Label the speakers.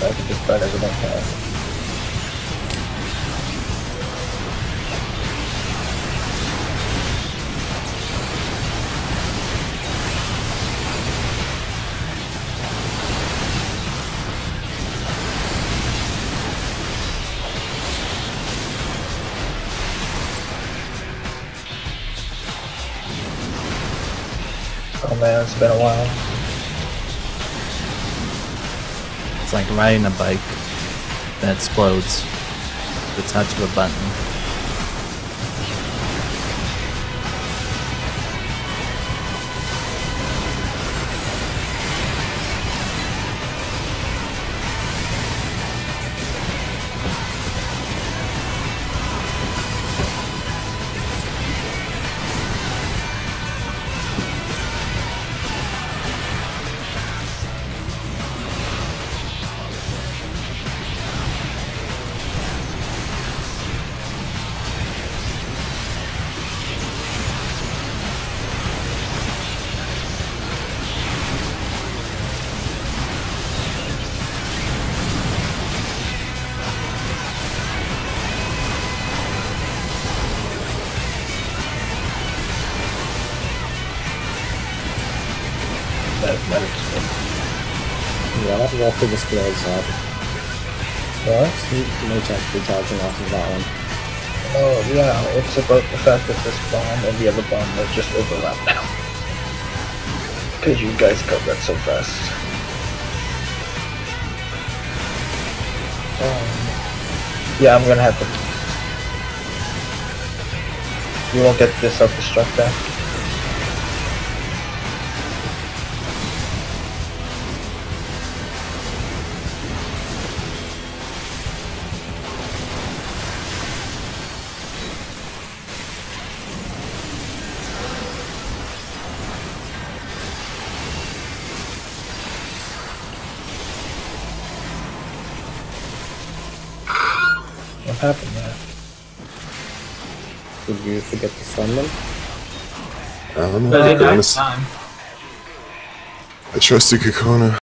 Speaker 1: so I can just burn everything down. Oh man, it's been a while.
Speaker 2: It's like riding a bike that explodes with the touch of a button.
Speaker 3: Yeah, I'll have to walk through the squares out.
Speaker 1: What?
Speaker 3: No chance of recharging off of that one.
Speaker 1: Oh yeah, it's about the fact that this bomb and the other bomb are just overlap now. Because you guys got that so fast. Yeah, I'm gonna have to... You won't get this self-destruct back. What happened there?
Speaker 3: Did you forget to stun them?
Speaker 4: I don't know.
Speaker 5: But
Speaker 4: To
Speaker 5: it
Speaker 4: be
Speaker 5: died
Speaker 4: honest,
Speaker 5: time.
Speaker 4: I trusted Kekona.